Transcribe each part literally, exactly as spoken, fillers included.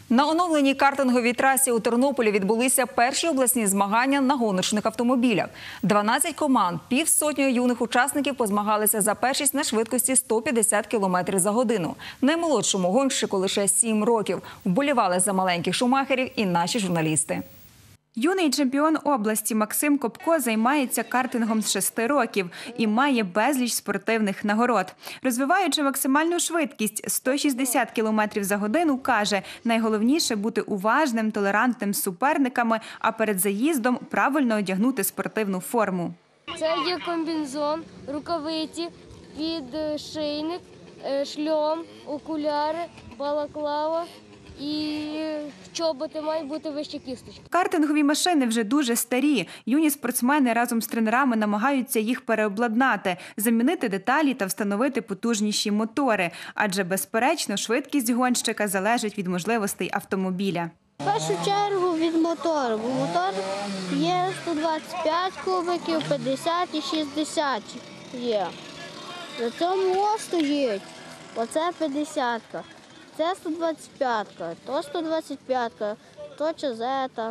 На оновленій картинговій трасі у Тернополі відбулися перші обласні змагання на гоночних автомобілях. дванадцять команд, півсотні юних учасників позмагалися за першість на швидкості сто п'ятдесят кілометрів за годину. Наймолодшому гонщику лише сім років. Вболівали за маленьких шумахерів і наші журналісти. Юний чемпіон області Максим Копко займається картингом з шести років і має безліч спортивних нагород. Розвиваючи максимальну швидкість сто шістдесят кілометрів за годину, каже, найголовніше бути уважним, толерантним з суперниками, а перед заїздом правильно одягнути спортивну форму. Це є комбінезон, рукавиці, підшийник, шльом, окуляри, балаклава. І чоботи мають бути вище кісточки. Картингові машини вже дуже старі. Юні спортсмени разом з тренерами намагаються їх переобладнати, замінити деталі та встановити потужніші мотори. Адже, безперечно, швидкість гонщика залежить від можливостей автомобіля. В першу чергу від мотору, бо мотор є сто двадцять п'ять кубиків, п'ятдесят і шістдесят є. На цьому ось стоїть, оце п'ятдесятка. Це сто двадцять п'ятка, то сто двадцять п'ятка, то чезета.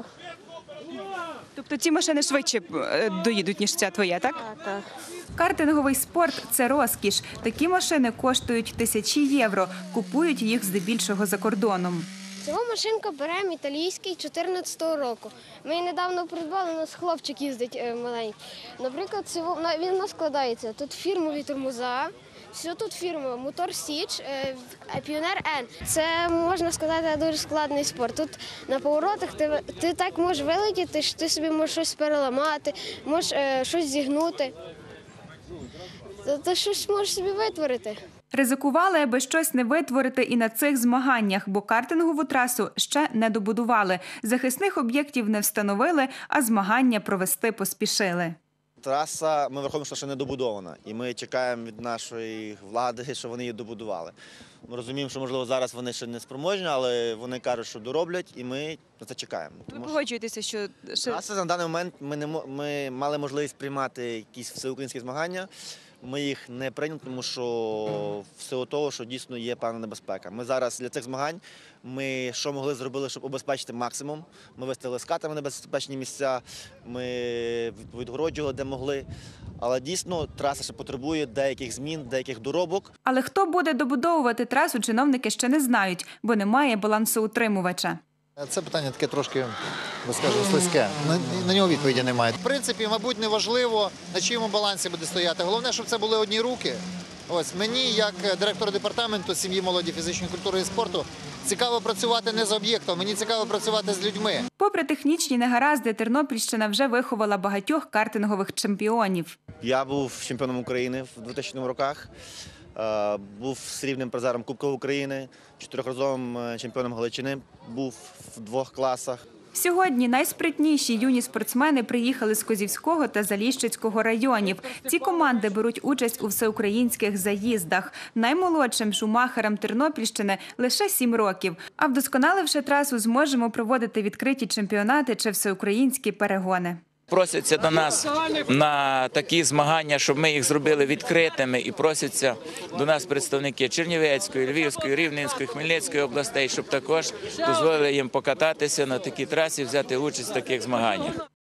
Тобто ці машини швидше доїдуть, ніж ця твоя, так? Так, так. Картинговий спорт – це розкіш. Такі машини коштують тисячі євро. Купують їх здебільшого за кордоном. Цього машинка беремо італійський чотирнадцятого року. Ми її недавно придбали, у нас хлопчик їздить маленький. Наприклад, він у нас складається. Тут фірмові тормоза. Все тут фірма, мотор Січ, Піонер Н. Це, можна сказати, дуже складний спорт. Тут на поворотах ти, ти так можеш вилетіти, що ти собі можеш щось переламати, можеш е, щось зігнути. Ти, ти щось можеш собі витворити. Ризикували, аби щось не витворити і на цих змаганнях, бо картингову трасу ще не добудували. Захисних об'єктів не встановили, а змагання провести поспішили. Траса, ми враховуємо, що ще не добудована, і ми чекаємо від нашої влади, що вони її добудували. Ми розуміємо, що, можливо, зараз вони ще не спроможні, але вони кажуть, що дороблять, і ми на це чекаємо. Ви погоджуєтеся, що... Траса на даний момент ми, не, ми мали можливість приймати якісь всеукраїнські змагання. Ми їх не прийняли, тому що всього того, що дійсно є певна небезпека. Ми зараз для цих змагань, ми що могли зробили, щоб обезпечити максимум. Ми виставили скатами небезпечні місця, ми відгороджували, де могли. Але дійсно траса ще потребує деяких змін, деяких доробок. Але хто буде добудовувати трасу, чиновники ще не знають, бо немає балансоутримувача. Це питання таке трошки, скажімо, слизьке. На, на нього відповіді немає. В принципі, мабуть, не важливо, на чиєму балансі буде стояти. Головне, щоб це були одні руки. Ось мені, як директору департаменту сім'ї, молоді, фізичної культури і спорту, цікаво працювати не з об'єктом, мені цікаво працювати з людьми. Попри технічні негаразди, Тернопільщина вже виховала багатьох картингових чемпіонів. Я був чемпіоном України в двохтисячних роках. Був срібним призером Кубка України, чотирьохразовим чемпіоном Галичини, був в двох класах. Сьогодні найспритніші юні спортсмени приїхали з Козівського та Заліщицького районів. Ці команди беруть участь у всеукраїнських заїздах. Наймолодшим шумахерам Тернопільщини лише сім років. А вдосконаливши трасу, зможемо проводити відкриті чемпіонати чи всеукраїнські перегони. Просяться до нас на такі змагання, щоб ми їх зробили відкритими, і просяться до нас представники Чернівецької, Львівської, Рівненської, Хмельницької областей, щоб також дозволили їм покататися на такій трасі, взяти участь в таких змаганнях.